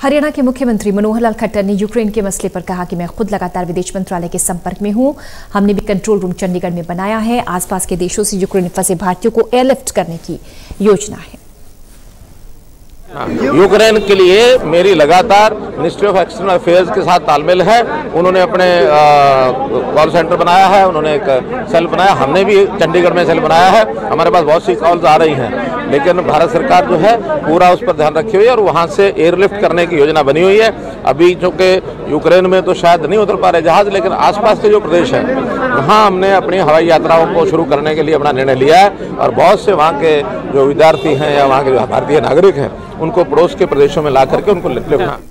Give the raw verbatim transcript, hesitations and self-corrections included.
हरियाणा के मुख्यमंत्री मनोहर लाल खट्टर ने यूक्रेन के मसले पर कहा कि मैं खुद लगातार विदेश मंत्रालय के संपर्क में हूं। हमने भी कंट्रोल रूम चंडीगढ़ में बनाया है। आसपास के देशों से यूक्रेन में फंसे भारतीयों को एयरलिफ्ट करने की योजना है। यूक्रेन के लिए मेरी लगातार मिनिस्ट्री ऑफ एक्सटर्नल अफेयर्स के साथ तालमेल है। उन्होंने अपने कॉल सेंटर बनाया है, उन्होंने एक सेल बनाया, हमने भी चंडीगढ़ में सेल बनाया है। हमारे पास बहुत सी कॉल्स आ रही हैं, लेकिन भारत सरकार जो है पूरा उस पर ध्यान रखी हुई है और वहाँ से एयरलिफ्ट करने की योजना बनी हुई है। अभी चूँकि यूक्रेन में तो शायद नहीं उतर पा रहे जहाज, लेकिन आसपास के जो प्रदेश है वहाँ हमने अपनी हवाई यात्राओं को शुरू करने के लिए अपना निर्णय लिया है और बहुत से वहाँ के जो विद्यार्थी हैं या वहाँ के जो भारतीय नागरिक हैं उनको पड़ोस के प्रदेशों में ला करके उनको लिफ्ट